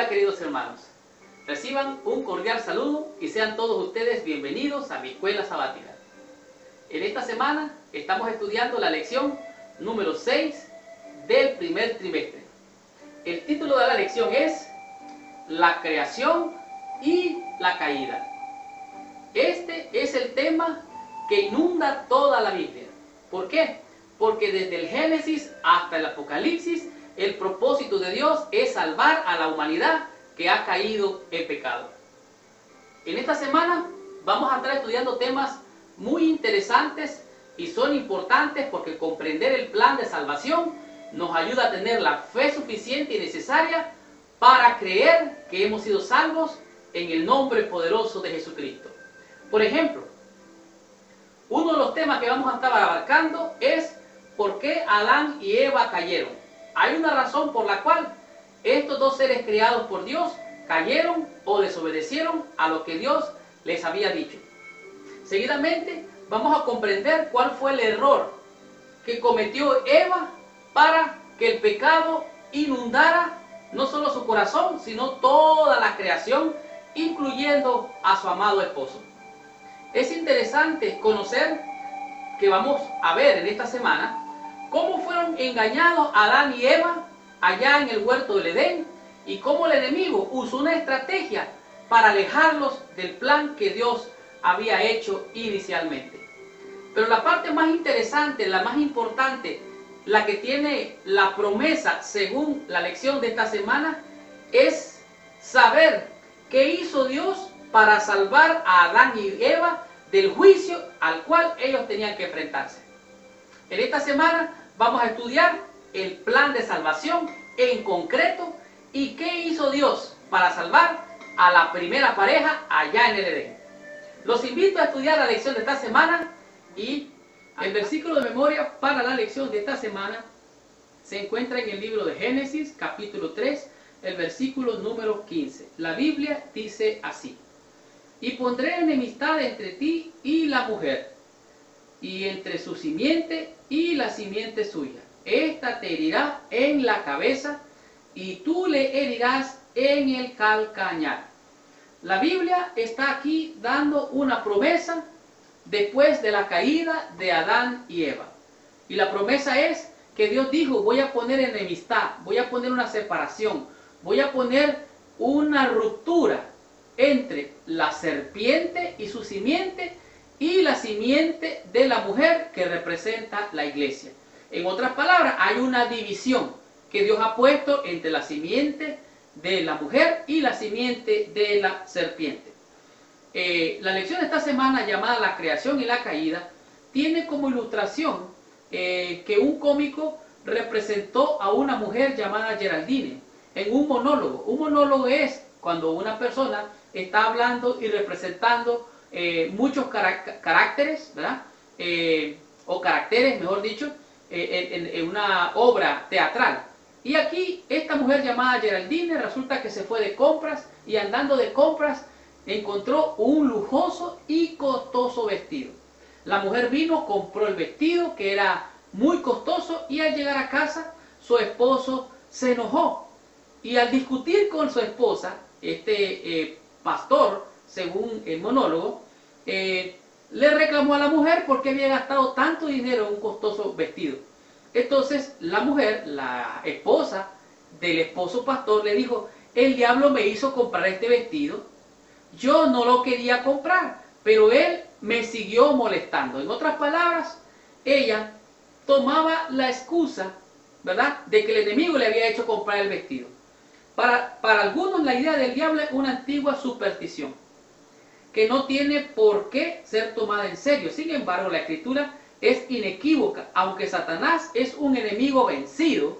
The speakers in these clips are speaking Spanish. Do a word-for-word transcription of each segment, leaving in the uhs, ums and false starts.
Hola queridos hermanos, reciban un cordial saludo y sean todos ustedes bienvenidos a mi escuela sabática. En esta semana estamos estudiando la lección número seis del primer trimestre. El título de la lección es La creación y la caída. Este es el tema que inunda toda la Biblia. ¿Por qué? Porque desde el Génesis hasta el Apocalipsis, el propósito de Dios es salvar a la humanidad que ha caído en pecado. En esta semana vamos a estar estudiando temas muy interesantes y son importantes porque comprender el plan de salvación nos ayuda a tener la fe suficiente y necesaria para creer que hemos sido salvos en el nombre poderoso de Jesucristo. Por ejemplo, uno de los temas que vamos a estar abarcando es por qué Adán y Eva cayeron. Hay una razón por la cual estos dos seres creados por Dios cayeron o desobedecieron a lo que Dios les había dicho. Seguidamente vamos a comprender cuál fue el error que cometió Eva para que el pecado inundara no solo su corazón, sino toda la creación, incluyendo a su amado esposo. Es interesante conocer que vamos a ver en esta semana cómo fueron engañados Adán y Eva allá en el huerto del Edén y cómo el enemigo usó una estrategia para alejarlos del plan que Dios había hecho inicialmente. Pero la parte más interesante, la más importante, la que tiene la promesa según la lección de esta semana, es saber qué hizo Dios para salvar a Adán y Eva del juicio al cual ellos tenían que enfrentarse. En esta semana vamos a estudiar el plan de salvación en concreto y qué hizo Dios para salvar a la primera pareja allá en el Edén. Los invito a estudiar la lección de esta semana y el versículo de memoria para la lección de esta semana se encuentra en el libro de Génesis, capítulo tres, el versículo número quince. La Biblia dice así: y pondré enemistad entre ti y la mujer, y entre su simiente y la simiente suya. Esta te herirá en la cabeza, y tú le herirás en el calcañar. La Biblia está aquí dando una promesa después de la caída de Adán y Eva. Y la promesa es que Dios dijo: voy a poner enemistad, voy a poner una separación, voy a poner una ruptura entre la serpiente y su simiente y la simiente de la mujer que representa la iglesia. En otras palabras, hay una división que Dios ha puesto entre la simiente de la mujer y la simiente de la serpiente. Eh, la lección de esta semana, llamada La creación y la caída, tiene como ilustración eh, que un cómico representó a una mujer llamada Geraldine en un monólogo. Un monólogo es cuando una persona está hablando y representando eh, muchos caracteres, ¿verdad? Eh, o caracteres, mejor dicho, eh, en, en una obra teatral. Y aquí esta mujer llamada Geraldine resulta que se fue de compras y andando de compras encontró un lujoso y costoso vestido. La mujer vino, compró el vestido que era muy costoso y al llegar a casa su esposo se enojó. Y al discutir con su esposa, este eh, pastor, según el monólogo, eh, le reclamó a la mujer porque había gastado tanto dinero en un costoso vestido. Entonces la mujer, la esposa del esposo pastor, le dijo: el diablo me hizo comprar este vestido, yo no lo quería comprar, pero él me siguió molestando. En otras palabras, ella tomaba la excusa, ¿verdad?, de que el enemigo le había hecho comprar el vestido. Para, para algunos la idea del diablo es una antigua superstición que no tiene por qué ser tomada en serio. Sin embargo, la escritura es inequívoca. Aunque Satanás es un enemigo vencido,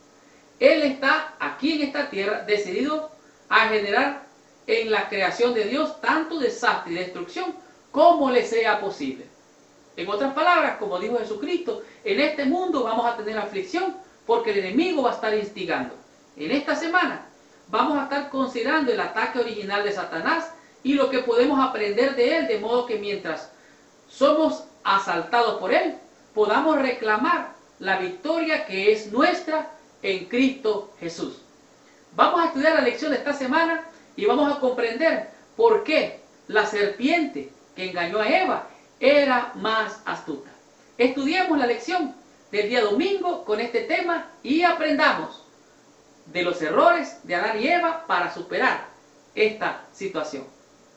él está aquí en esta tierra decidido a generar en la creación de Dios tanto desastre y destrucción como le sea posible. En otras palabras, como dijo Jesucristo, en este mundo vamos a tener aflicción porque el enemigo va a estar instigando. En esta semana vamos a estar considerando el ataque original de Satanás y lo que podemos aprender de él, de modo que mientras somos asaltados por él, podamos reclamar la victoria que es nuestra en Cristo Jesús. Vamos a estudiar la lección de esta semana y vamos a comprender por qué la serpiente que engañó a Eva era más astuta. Estudiemos la lección del día domingo con este tema y aprendamos de los errores de Adán y Eva para superar esta situación.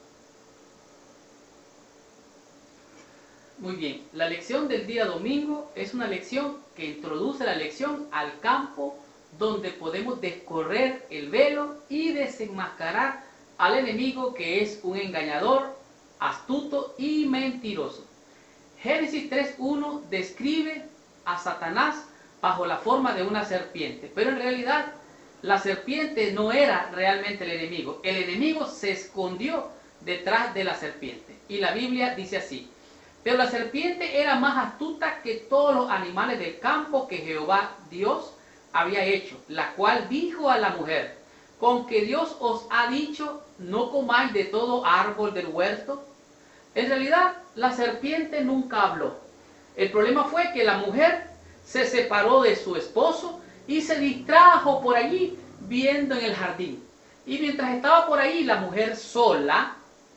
Muy bien, la lección del día domingo es una lección que introduce la lección al campo donde podemos descorrer el velo y desenmascarar al enemigo, que es un engañador, astuto y mentiroso. Génesis tres uno describe a Satanás bajo la forma de una serpiente, pero en realidad la serpiente no era realmente el enemigo. El enemigo se escondió detrás de la serpiente. Y la Biblia dice así: pero la serpiente era más astuta que todos los animales del campo que Jehová Dios había hecho, la cual dijo a la mujer: ¿con que Dios os ha dicho, no comáis de todo árbol del huerto? En realidad, la serpiente nunca habló. El problema fue que la mujer se separó de su esposo y se distrajo por allí viendo en el jardín. Y mientras estaba por ahí, la mujer sola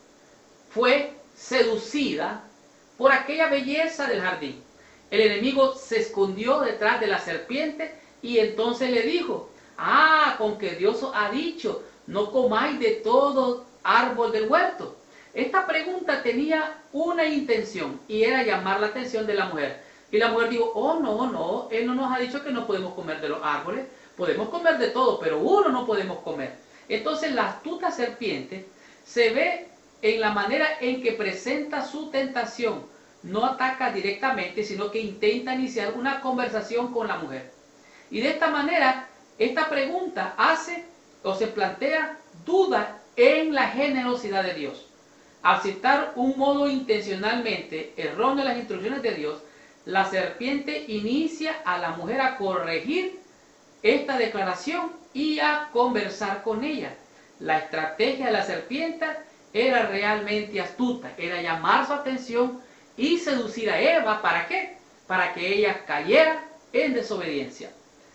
fue seducida por aquella belleza del jardín. El enemigo se escondió detrás de la serpiente y entonces le dijo: ah, con que Dios os ha dicho, no comáis de todo árbol del huerto. Esta pregunta tenía una intención y era llamar la atención de la mujer. Y la mujer dijo: oh, no, no, Él no nos ha dicho que no podemos comer de los árboles, podemos comer de todo, pero uno no podemos comer. Entonces la astuta serpiente se ve en la manera en que presenta su tentación. No ataca directamente, sino que intenta iniciar una conversación con la mujer. Y de esta manera, esta pregunta hace o se plantea duda en la generosidad de Dios. Al citar un modo intencionalmente erróneo de las instrucciones de Dios, la serpiente inicia a la mujer a corregir esta declaración y a conversar con ella. La estrategia de la serpiente era realmente astuta, era llamar su atención y seducir a Eva. ¿Para qué? Para que ella cayera en desobediencia.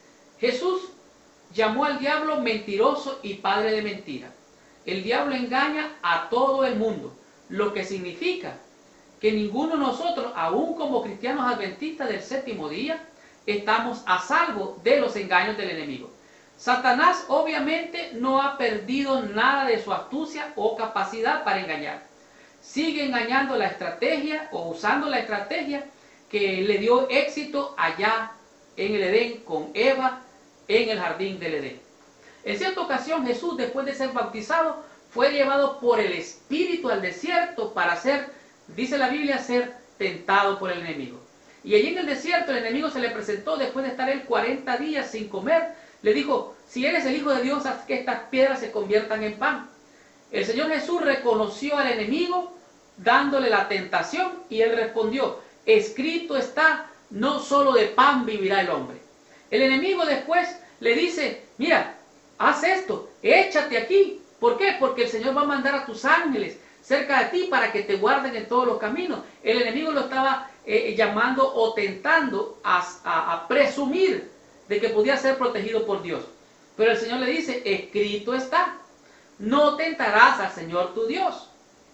Jesús llamó al diablo mentiroso y padre de mentira. El diablo engaña a todo el mundo, lo que significa que ninguno de nosotros, aún como cristianos adventistas del séptimo día, estamos a salvo de los engaños del enemigo. Satanás obviamente no ha perdido nada de su astucia o capacidad para engañar. Sigue engañando la estrategia o usando la estrategia que le dio éxito allá en el Edén con Eva en el jardín del Edén. En cierta ocasión Jesús, después de ser bautizado, fue llevado por el Espíritu al desierto para ser, dice la Biblia, ser tentado por el enemigo. Y allí en el desierto el enemigo se le presentó después de estar él cuarenta días sin comer. Le dijo: si eres el Hijo de Dios, haz que estas piedras se conviertan en pan. El Señor Jesús reconoció al enemigo dándole la tentación y él respondió: escrito está, no solo de pan vivirá el hombre. El enemigo después le dice: mira, haz esto, échate aquí. ¿Por qué? Porque el Señor va a mandar a tus ángeles cerca de ti para que te guarden en todos los caminos. El enemigo lo estaba eh, llamando o tentando a, a, a presumir de que podía ser protegido por Dios. Pero el Señor le dice: escrito está, no tentarás al Señor tu Dios.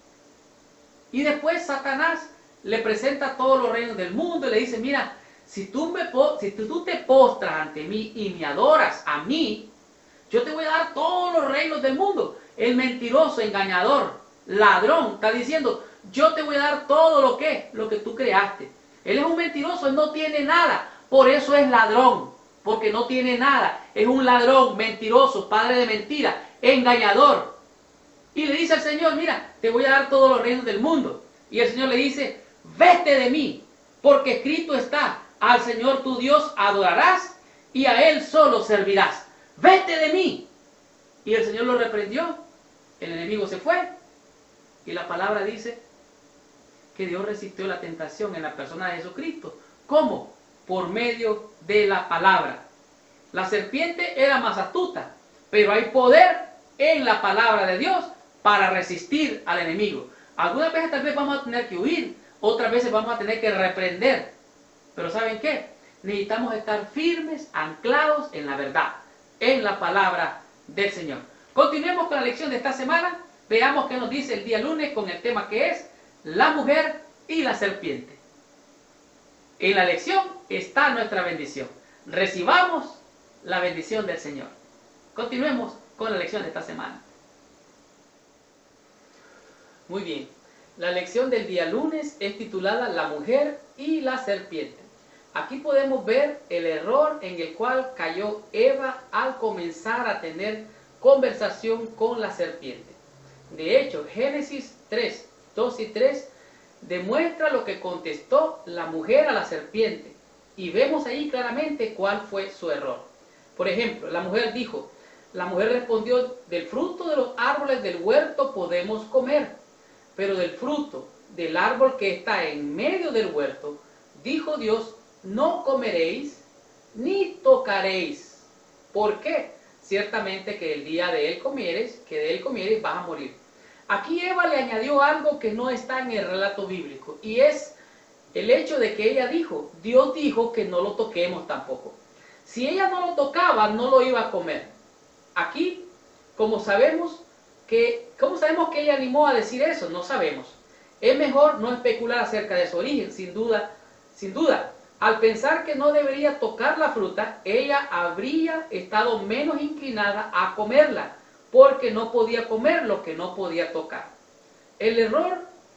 Y después Satanás le presenta todos los reinos del mundo y le dice: mira, si tú, me, si tú te postras ante mí y me adoras a mí, yo te voy a dar todos los reinos del mundo. El mentiroso, engañador, ladrón, está diciendo: yo te voy a dar todo lo que, lo que tú creaste. Él es un mentiroso, él no tiene nada, por eso es ladrón, porque no tiene nada. Es un ladrón, mentiroso, padre de mentira, engañador. Y le dice al Señor: mira, te voy a dar todos los reinos del mundo. Y el Señor le dice: vete de mí, porque escrito está, al Señor tu Dios adorarás y a Él solo servirás. Vete de mí. Y el Señor lo reprendió. El enemigo se fue. Y la palabra dice que Dios resistió la tentación en la persona de Jesucristo. ¿Cómo? Por medio de la palabra. La serpiente era más astuta, pero hay poder en la palabra de Dios para resistir al enemigo. Algunas veces tal vez vamos a tener que huir, otras veces vamos a tener que reprender. Pero ¿saben qué? Necesitamos estar firmes, anclados en la verdad, en la palabra del Señor. Continuemos con la lección de esta semana. Veamos qué nos dice el día lunes con el tema que es la mujer y la serpiente. En la lección está nuestra bendición. Recibamos la bendición del Señor. Continuemos con la lección de esta semana. Muy bien. La lección del día lunes es titulada La mujer y la serpiente. Aquí podemos ver el error en el cual cayó Eva al comenzar a tener conversación con la serpiente. De hecho, Génesis tres, dos y tres demuestra lo que contestó la mujer a la serpiente. Y vemos ahí claramente cuál fue su error. Por ejemplo, la mujer dijo, la mujer respondió, del fruto de los árboles del huerto podemos comer, pero del fruto del árbol que está en medio del huerto, dijo Dios, no comeréis ni tocaréis. ¿Por qué? Ciertamente que el día de él comieres, que de él comieres vas a morir. Aquí Eva le añadió algo que no está en el relato bíblico, y es el hecho de que ella dijo, Dios dijo que no lo toquemos tampoco. Si ella no lo tocaba, no lo iba a comer. Aquí, como sabemos que, ¿cómo sabemos que ella animó a decir eso? No sabemos. Es mejor no especular acerca de su origen, sin duda, sin duda. Al pensar que no debería tocar la fruta, ella habría estado menos inclinada a comerla, porque no podía comer lo que no podía tocar. El error,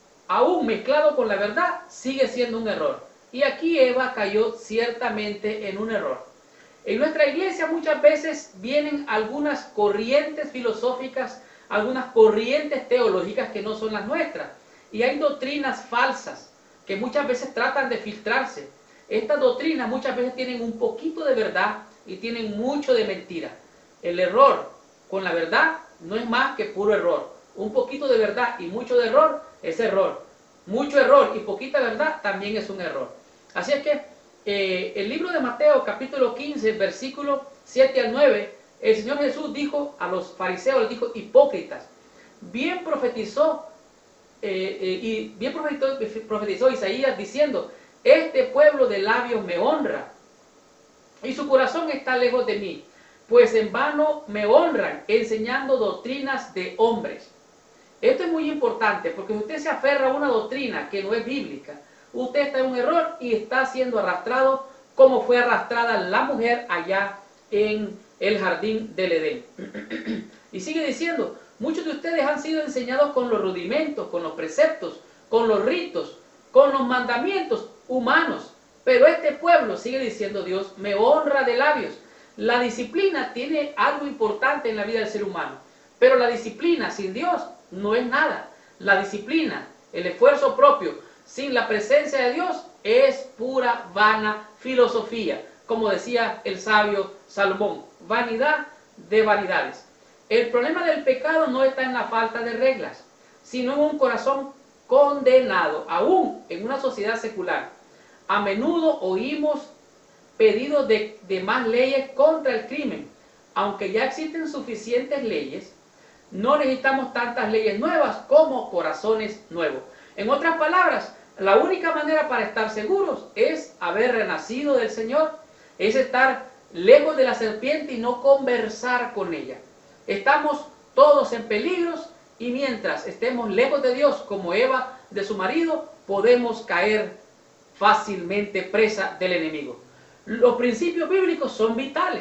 aún mezclado con la verdad, sigue siendo un error. Y aquí Eva cayó ciertamente en un error. En nuestra iglesia muchas veces vienen algunas corrientes filosóficas, algunas corrientes teológicas que no son las nuestras. Y hay doctrinas falsas que muchas veces tratan de filtrarse. Estas doctrinas muchas veces tienen un poquito de verdad y tienen mucho de mentira. El error con la verdad no es más que puro error. Un poquito de verdad y mucho de error es error. Mucho error y poquita verdad también es un error. Así es que eh, el libro de Mateo capítulo quince, versículos siete al nueve, el Señor Jesús dijo a los fariseos, les dijo, hipócritas, bien profetizó, eh, eh, y bien profetizó, profetizó Isaías diciendo, este pueblo de labios me honra, y su corazón está lejos de mí, pues en vano me honran, enseñando doctrinas de hombres. Esto es muy importante, porque si usted se aferra a una doctrina que no es bíblica, usted está en un error y está siendo arrastrado como fue arrastrada la mujer allá en el jardín del Edén. Y sigue diciendo, muchos de ustedes han sido enseñados con los rudimentos, con los preceptos, con los ritos, con los mandamientos humanos, pero este pueblo, sigue diciendo Dios, me honra de labios. La disciplina tiene algo importante en la vida del ser humano, pero la disciplina sin Dios no es nada. La disciplina, el esfuerzo propio, sin la presencia de Dios, es pura vana filosofía, como decía el sabio Salomón, vanidad de vanidades. El problema del pecado no está en la falta de reglas, sino en un corazón condenado, aún en una sociedad secular. A menudo oímos pedidos de, de más leyes contra el crimen. Aunque ya existen suficientes leyes, no necesitamos tantas leyes nuevas como corazones nuevos. En otras palabras, la única manera para estar seguros es haber renacido del Señor, es estar lejos de la serpiente y no conversar con ella. Estamos todos en peligros y mientras estemos lejos de Dios, como Eva de su marido, podemos caer fácilmente presa del enemigo. Los principios bíblicos son vitales.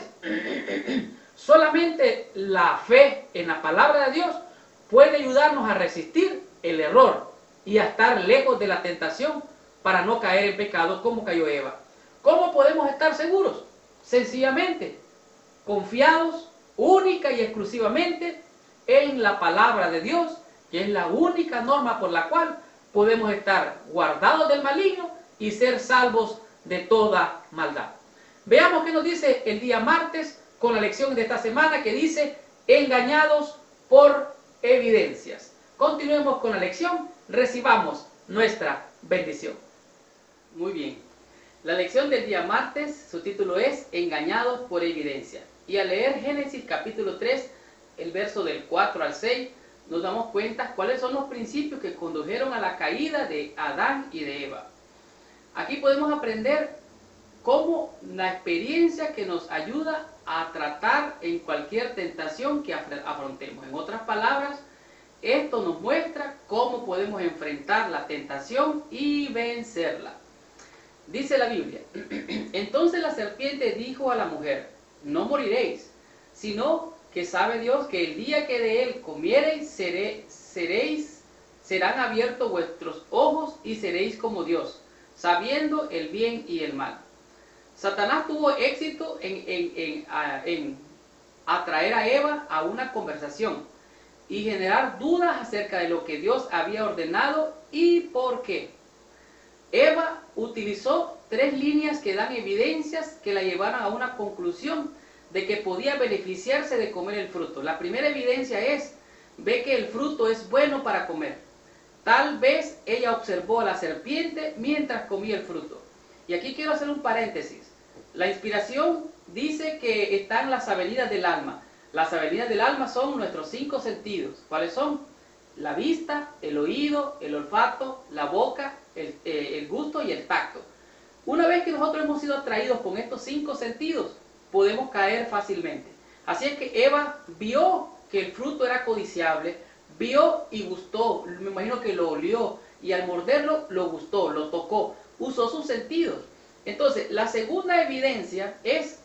Solamente la fe en la palabra de Dios puede ayudarnos a resistir el error y a estar lejos de la tentación para no caer en pecado como cayó Eva. ¿Cómo podemos estar seguros? Sencillamente, confiados única y exclusivamente en la palabra de Dios, que es la única norma por la cual podemos estar guardados del maligno y ser salvos de toda maldad. Veamos qué nos dice el día martes con la lección de esta semana que dice, engañados por evidencias. Continuemos con la lección, recibamos nuestra bendición. Muy bien, la lección del día martes, su título es engañados por evidencia. Y al leer Génesis capítulo tres, el verso del cuatro al seis, nos damos cuenta cuáles son los principios que condujeron a la caída de Adán y de Eva. Aquí podemos aprender como la experiencia que nos ayuda a tratar en cualquier tentación que afrontemos. En otras palabras, esto nos muestra cómo podemos enfrentar la tentación y vencerla. Dice la Biblia: entonces la serpiente dijo a la mujer: no moriréis, sino que sabe Dios que el día que de él comiereis, seré, seréis, serán abiertos vuestros ojos y seréis como Dios, sabiendo el bien y el mal. Satanás tuvo éxito en, en, en, en atraer a Eva a una conversación y generar dudas acerca de lo que Dios había ordenado y por qué. Eva utilizó tres líneas que dan evidencias que la llevaron a una conclusión de que podía beneficiarse de comer el fruto. La primera evidencia es: ve que el fruto es bueno para comer. Tal vez ella observó a la serpiente mientras comía el fruto. Y aquí quiero hacer un paréntesis. La inspiración dice que están las avenidas del alma. Las avenidas del alma son nuestros cinco sentidos. ¿Cuáles son? La vista, el oído, el olfato, la boca, el, eh, el gusto y el tacto. Una vez que nosotros hemos sido atraídos con estos cinco sentidos, podemos caer fácilmente. Así es que Eva vio que el fruto era codiciable, vio y gustó, me imagino que lo olió, y al morderlo lo gustó, lo tocó, usó sus sentidos. Entonces, la segunda evidencia es,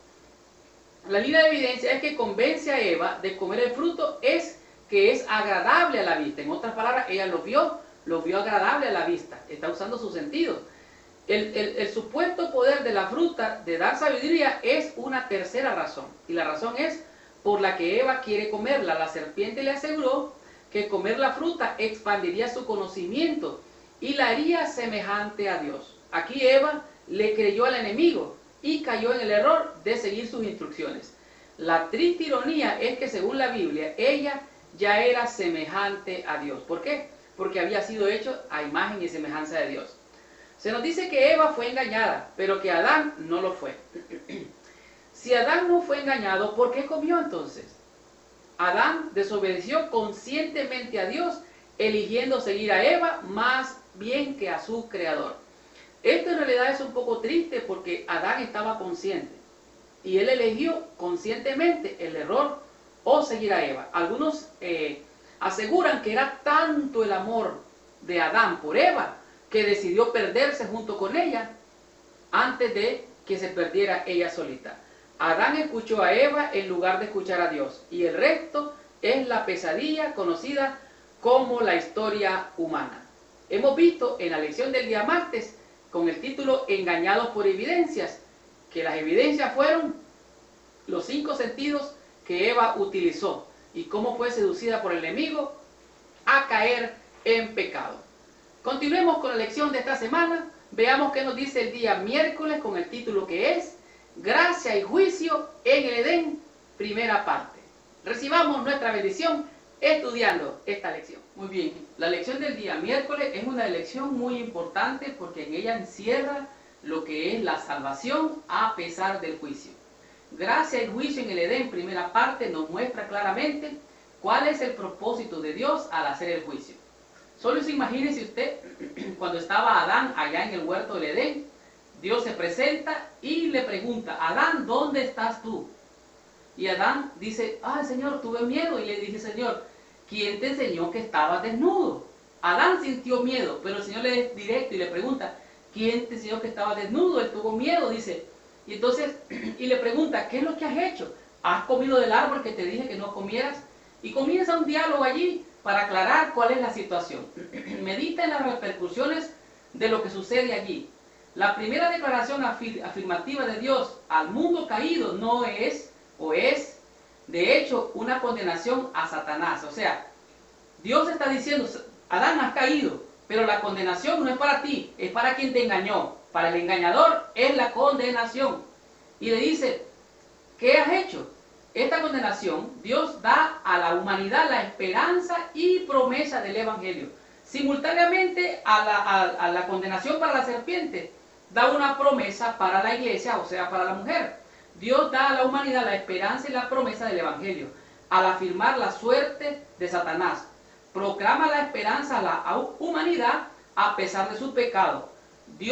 la línea de evidencia es que convence a Eva de comer el fruto, es que es agradable a la vista. En otras palabras, ella lo vio, lo vio agradable a la vista, está usando sus sentidos. El, el, el supuesto poder de la fruta de dar sabiduría es una tercera razón, y la razón es por la que Eva quiere comerla. La serpiente le aseguró que comer la fruta expandiría su conocimiento y la haría semejante a Dios. Aquí Eva le creyó al enemigo y cayó en el error de seguir sus instrucciones. La triste ironía es que según la Biblia, ella ya era semejante a Dios. ¿Por qué? Porque había sido hecho a imagen y semejanza de Dios. Se nos dice que Eva fue engañada, pero que Adán no lo fue. Si Adán no fue engañado, ¿por qué comió entonces? Adán desobedeció conscientemente a Dios, eligiendo seguir a Eva más bien que a su creador. Esto en realidad es un poco triste porque Adán estaba consciente y él eligió conscientemente el error o seguir a Eva. Algunos eh, aseguran que era tanto el amor de Adán por Eva que decidió perderse junto con ella antes de que se perdiera ella solita. Adán escuchó a Eva en lugar de escuchar a Dios, y el resto es la pesadilla conocida como la historia humana. Hemos visto en la lección del día martes, con el título Engañados por evidencias, que las evidencias fueron los cinco sentidos que Eva utilizó y cómo fue seducida por el enemigo a caer en pecado. Continuemos con la lección de esta semana. Veamos qué nos dice el día miércoles con el título que es Gracia y Juicio en el Edén, primera parte. Recibamos nuestra bendición estudiando esta lección. Muy bien, la lección del día miércoles es una lección muy importante porque en ella encierra lo que es la salvación a pesar del juicio. Gracia y Juicio en el Edén, primera parte, nos muestra claramente cuál es el propósito de Dios al hacer el juicio. Solo se imagínese usted, cuando estaba Adán allá en el huerto del Edén, Dios se presenta y le pregunta: Adán, ¿dónde estás tú? Y Adán dice: ah, Señor, tuve miedo. Y le dice: Señor, ¿quién te enseñó que estabas desnudo? Adán sintió miedo, pero el Señor le es directo y le pregunta: ¿quién te enseñó que estabas desnudo? Él tuvo miedo, dice. Y entonces, y le pregunta: ¿qué es lo que has hecho? ¿Has comido del árbol que te dije que no comieras? Y comienza un diálogo allí para aclarar cuál es la situación. Medita en las repercusiones de lo que sucede allí. La primera declaración afir afirmativa de Dios al mundo caído no es, o es, de hecho, una condenación a Satanás. O sea, Dios está diciendo: Adán, has caído, pero la condenación no es para ti, es para quien te engañó. Para el engañador es la condenación. Y le dice: ¿qué has hecho? Esta condenación, Dios da a la humanidad la esperanza y promesa del Evangelio. Simultáneamente a la, a, a la condenación para la serpiente, da una promesa para la iglesia, o sea, para la mujer. Dios da a la humanidad la esperanza y la promesa del Evangelio, al afirmar la suerte de Satanás. Proclama la esperanza a la humanidad a pesar de su pecado. Dios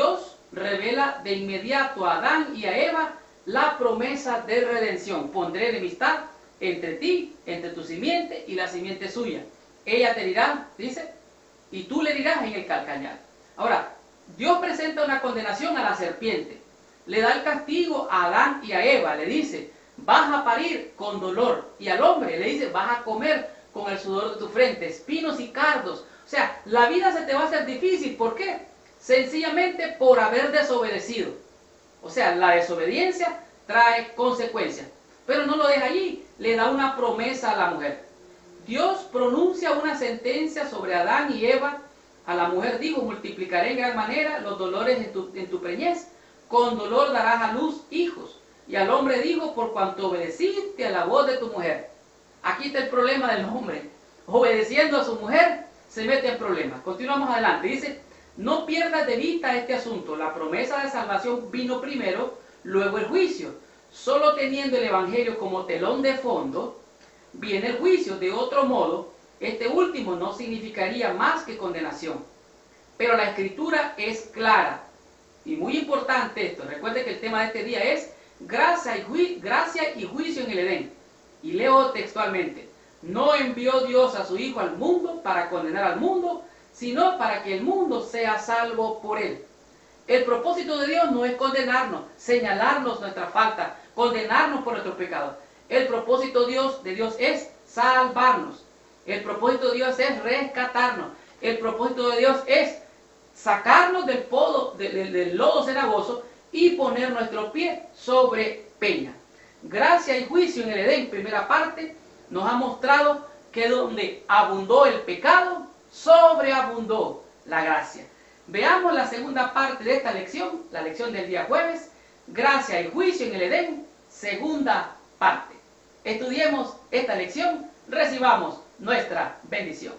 revela de inmediato a Adán y a Eva la promesa de redención. Pondré enemistad entre ti, entre tu simiente y la simiente suya. Ella te dirá, dice, y tú le dirás en el calcañar. Ahora, Dios presenta una condenación a la serpiente. Le da el castigo a Adán y a Eva. Le dice, vas a parir con dolor. Y al hombre le dice, vas a comer con el sudor de tu frente, espinos y cardos. O sea, la vida se te va a hacer difícil. ¿Por qué? Sencillamente por haber desobedecido. O sea, la desobediencia trae consecuencias. Pero no lo deja allí. Le da una promesa a la mujer. Dios pronuncia una sentencia sobre Adán y Eva. A la mujer dijo, multiplicaré en gran manera los dolores en tu, en tu preñez. Con dolor darás a luz hijos. Y al hombre dijo, por cuanto obedeciste a la voz de tu mujer. Aquí está el problema del hombre. Obedeciendo a su mujer, se mete en problemas. Continuamos adelante. Dice, no pierdas de vista este asunto. La promesa de salvación vino primero, luego el juicio. Solo teniendo el evangelio como telón de fondo, viene el juicio. De otro modo, este último no significaría más que condenación. Pero la escritura es clara. Y muy importante esto. Recuerde que el tema de este día es gracia y, ju gracia y juicio en el Edén. Y leo textualmente. No envió Dios a su Hijo al mundo para condenar al mundo, sino para que el mundo sea salvo por él. El propósito de Dios no es condenarnos, señalarnos nuestra falta, condenarnos por nuestros pecados. El propósito de Dios, de Dios es salvarnos. El propósito de Dios es rescatarnos. El propósito de Dios es sacarnos del, podo, de, de, del lodo cenagoso y poner nuestro pie sobre peña. Gracia y juicio en el Edén, primera parte, nos ha mostrado que donde abundó el pecado, sobreabundó la gracia. Veamos la segunda parte de esta lección, la lección del día jueves, gracia y juicio en el Edén, segunda parte. Estudiemos esta lección, recibamos nuestra bendición.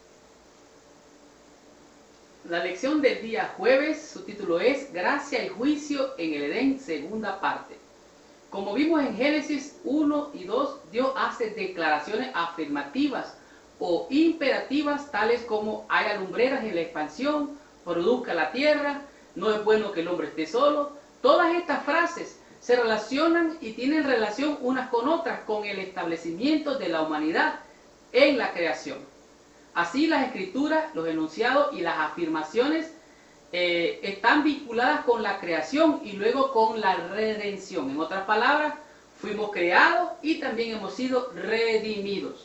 La lección del día jueves, su título es Gracia y juicio en el Edén, segunda parte. Como vimos en Génesis uno y dos, Dios hace declaraciones afirmativas o imperativas, tales como haya lumbreras en la expansión, produzca la tierra, no es bueno que el hombre esté solo. Todas estas frases se relacionan y tienen relación unas con otras con el establecimiento de la humanidad en la creación. Así las escrituras, los enunciados y las afirmaciones eh, están vinculadas con la creación y luego con la redención. En otras palabras, fuimos creados y también hemos sido redimidos.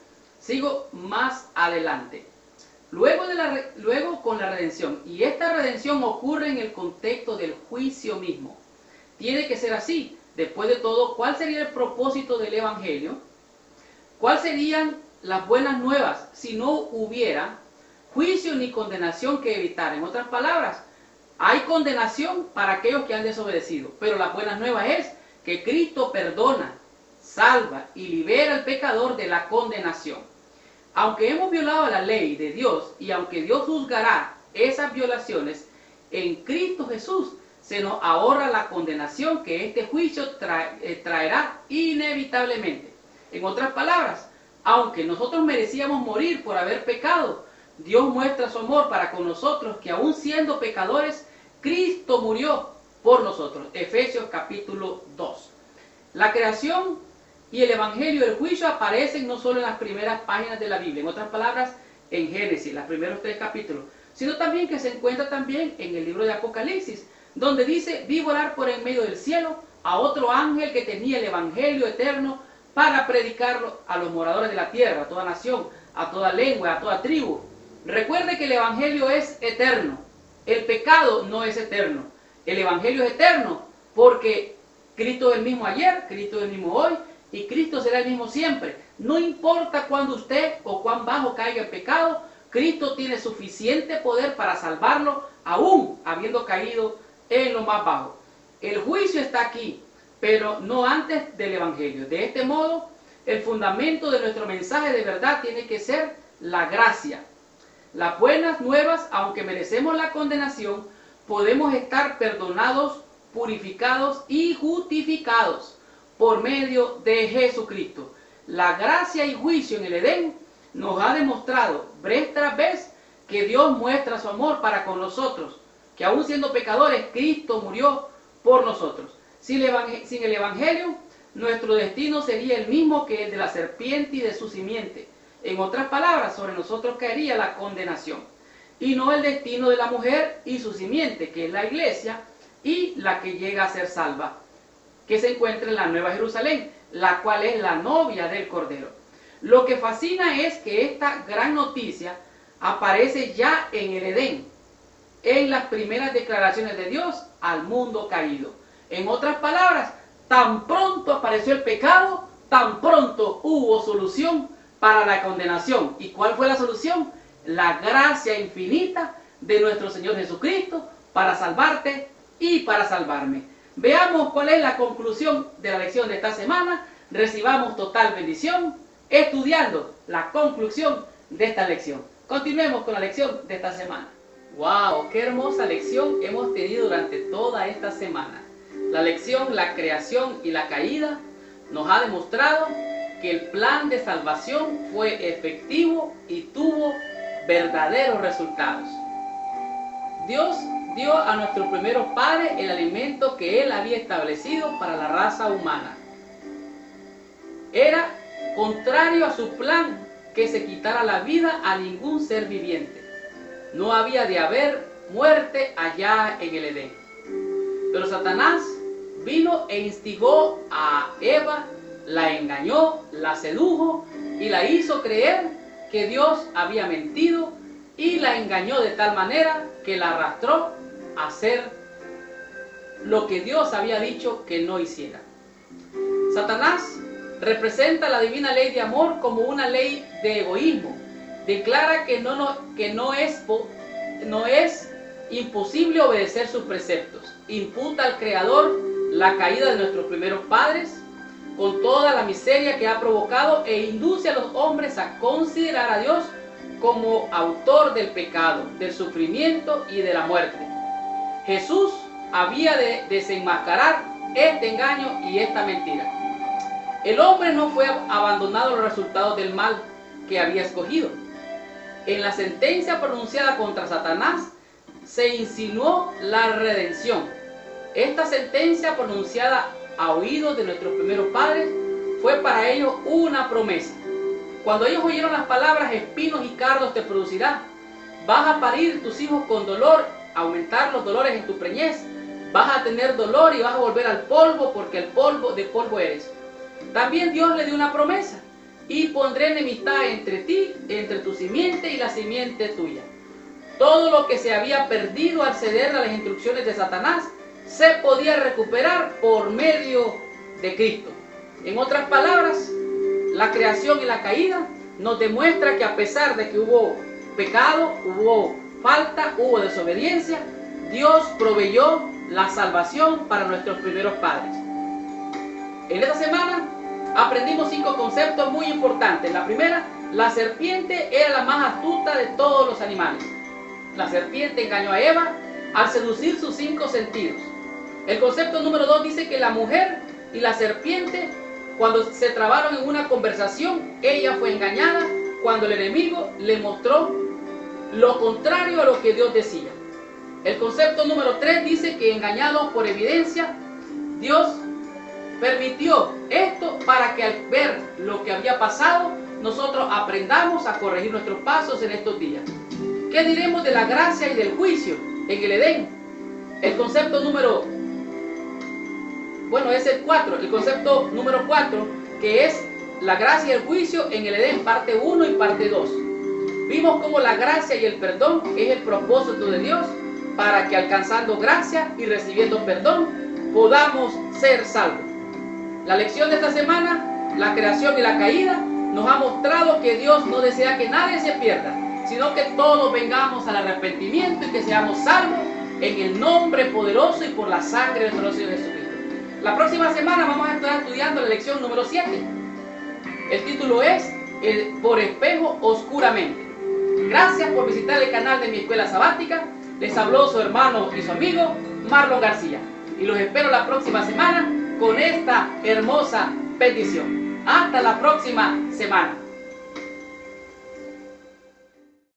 Sigo más adelante. Luego, de la, luego con la redención. Y esta redención ocurre en el contexto del juicio mismo. Tiene que ser así. Después de todo, ¿cuál sería el propósito del Evangelio? ¿Cuáles serían las buenas nuevas si no hubiera juicio ni condenación que evitar? En otras palabras, hay condenación para aquellos que han desobedecido. Pero las buenas nuevas es que Cristo perdona, salva y libera al pecador de la condenación. Aunque hemos violado la ley de Dios y aunque Dios juzgará esas violaciones, en Cristo Jesús se nos ahorra la condenación que este juicio tra eh, traerá inevitablemente. En otras palabras, aunque nosotros merecíamos morir por haber pecado, Dios muestra su amor para con nosotros, que aún siendo pecadores, Cristo murió por nosotros. Efesios capítulo dos. La creación y el Evangelio del juicio aparecen no solo en las primeras páginas de la Biblia, en otras palabras, en Génesis, los primeros tres capítulos, sino también que se encuentra también en el libro de Apocalipsis, donde dice, vi volar por en medio del cielo a otro ángel que tenía el Evangelio eterno para predicarlo a los moradores de la tierra, a toda nación, a toda lengua, a toda tribu. Recuerde que el Evangelio es eterno, el pecado no es eterno. El Evangelio es eterno porque Cristo es el mismo ayer, Cristo es el mismo hoy y Cristo será el mismo siempre. No importa cuándo usted o cuán bajo caiga el pecado, Cristo tiene suficiente poder para salvarlo, aún habiendo caído en lo más bajo. El juicio está aquí, pero no antes del Evangelio. De este modo, el fundamento de nuestro mensaje de verdad tiene que ser la gracia. Las buenas nuevas, aunque merecemos la condenación, podemos estar perdonados, purificados y justificados por medio de Jesucristo. La gracia y juicio en el Edén nos ha demostrado vez tras vez que Dios muestra su amor para con nosotros. que aún siendo pecadores, Cristo murió por nosotros. Sin el, evang- sin el Evangelio, nuestro destino sería el mismo que el de la serpiente y de su simiente. En otras palabras, sobre nosotros caería la condenación, y no el destino de la mujer y su simiente, que es la iglesia, y la que llega a ser salva, que se encuentra en la Nueva Jerusalén, la cual es la novia del Cordero. Lo que fascina es que esta gran noticia aparece ya en el Edén, en las primeras declaraciones de Dios al mundo caído. En otras palabras, tan pronto apareció el pecado, tan pronto hubo solución para la condenación. ¿Y cuál fue la solución? La gracia infinita de nuestro Señor Jesucristo para salvarte y para salvarme. Veamos cuál es la conclusión de la lección de esta semana. Recibamos total bendición estudiando la conclusión de esta lección. Continuemos con la lección de esta semana. ¡Wow! ¡Qué hermosa lección hemos tenido durante toda esta semana! La lección, la creación y la caída nos ha demostrado que el plan de salvación fue efectivo y tuvo verdaderos resultados. Dios dio a nuestros primeros padres el alimento que Él había establecido para la raza humana. Era contrario a su plan que se quitara la vida a ningún ser viviente. No había de haber muerte allá en el Edén. Pero Satanás vino e instigó a Eva, la engañó, la sedujo y la hizo creer que Dios había mentido y la engañó de tal manera que la arrastró a hacer lo que Dios había dicho que no hiciera. Satanás representa la divina ley de amor como una ley de egoísmo. Declara que no, no, que no, es, no es imposible obedecer sus preceptos. Imputa al Creador la caída de nuestros primeros padres con toda la miseria que ha provocado e induce a los hombres a considerar a Dios como autor del pecado, del sufrimiento y de la muerte. Jesús había de desenmascarar este engaño y esta mentira. El hombre no fue abandonado a los resultados del mal que había escogido. En la sentencia pronunciada contra Satanás se insinuó la redención. Esta sentencia pronunciada a oídos de nuestros primeros padres fue para ellos una promesa. Cuando ellos oyeron las palabras, espinos y cardos te producirá, vas a parir tus hijos con dolor, aumentar los dolores en tu preñez, vas a tener dolor y vas a volver al polvo, porque el polvo de polvo eres. También Dios le dio una promesa: y pondré enemistad entre ti, entre tu simiente y la simiente tuya. Todo lo que se había perdido al ceder a las instrucciones de Satanás se podía recuperar por medio de Cristo. En otras palabras, la creación y la caída nos demuestra que a pesar de que hubo pecado, hubo falta, hubo desobediencia, Dios proveyó la salvación para nuestros primeros padres. En esta semana aprendimos cinco conceptos muy importantes. La primera, la serpiente era la más astuta de todos los animales. La serpiente engañó a Eva al seducir sus cinco sentidos. El concepto número dos dice que la mujer y la serpiente, cuando se trabaron en una conversación, ella fue engañada cuando el enemigo le mostró lo contrario a lo que Dios decía. El concepto número tres dice que, engañados por evidencia, Dios permitió esto para que, al ver lo que había pasado, nosotros aprendamos a corregir nuestros pasos en estos días. ¿Qué diremos de la gracia y del juicio en el Edén? El concepto número Bueno, es el cuatro, el concepto número cuatro, que es la gracia y el juicio en el Edén, parte uno y parte dos. Vimos cómo la gracia y el perdón es el propósito de Dios para que, alcanzando gracia y recibiendo perdón, podamos ser salvos. La lección de esta semana, la creación y la caída, nos ha mostrado que Dios no desea que nadie se pierda, sino que todos vengamos al arrepentimiento y que seamos salvos en el nombre poderoso y por la sangre de nuestro Señor Jesucristo. La próxima semana vamos a estar estudiando la lección número siete. El título es el Por espejo oscuramente. Gracias por visitar el canal de mi escuela sabática. Les habló su hermano y su amigo Marlon García. Y los espero la próxima semana con esta hermosa petición. Hasta la próxima semana.